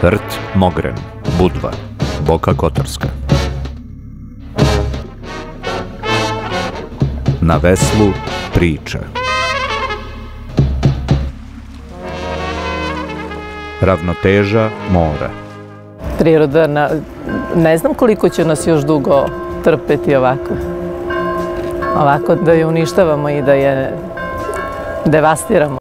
Rt Mogren, Budva, Boka Kotorska. Na veslu priča. Ravnoteža mora. Priroda, ne znam koliko će nas još dugo trpeti ovako. Ovako da je uništavamo i da je devastiramo.